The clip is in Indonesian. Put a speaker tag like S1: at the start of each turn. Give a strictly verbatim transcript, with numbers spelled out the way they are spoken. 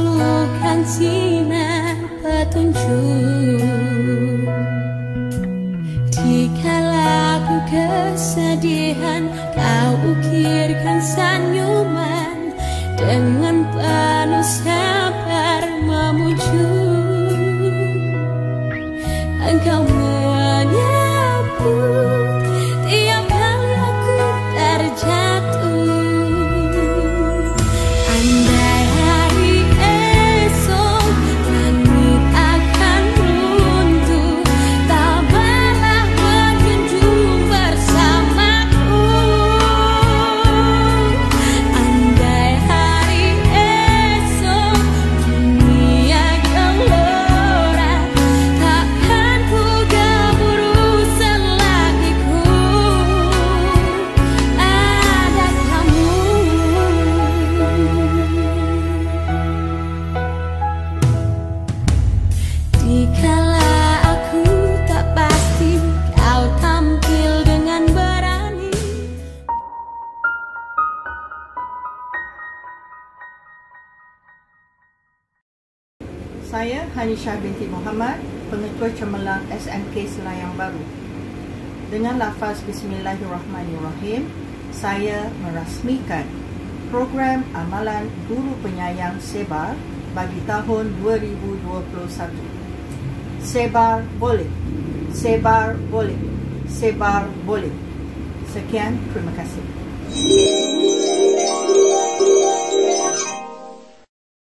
S1: lukan sinar petunjuk. Dikala ku kesedihan, kau ukirkan senyuman dengan penuh sabar memuju. Engkau menyapu tiap kali aku terjatuh. Andai hari esok langit akan runtuh, tabahlah berkunjung bersamaku. Andai hari esok dunia gelora, takkan ku geburu selagi ku ada kamu. Dikala aku tak pasti, kau tampil dengan berani.
S2: Saya Hanisha binti Muhammad, Pengetua Cemerlang S M K Selayang Baru. Dengan lafaz Bismillahirrahmanirrahim, saya merasmikan program amalan Guru Penyayang Sebar bagi tahun dua ribu dua puluh satu. Sebar boleh, sebar boleh, sebar boleh. Sekian, terima kasih.